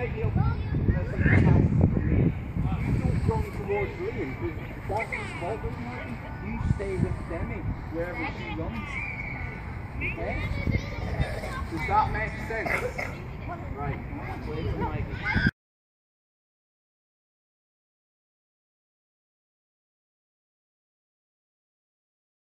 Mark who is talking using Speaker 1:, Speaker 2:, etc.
Speaker 1: slightly up. That's a pass for me. You don't run towards Liam because that's his fault, doesn't it? You stay with Demi wherever she runs. Okay? Does that make sense? Right. Wait for Mikey.